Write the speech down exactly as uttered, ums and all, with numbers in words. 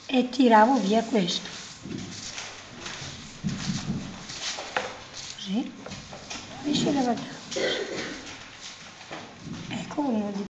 e tiravo via questo. Così. E si leva. Ecco uno di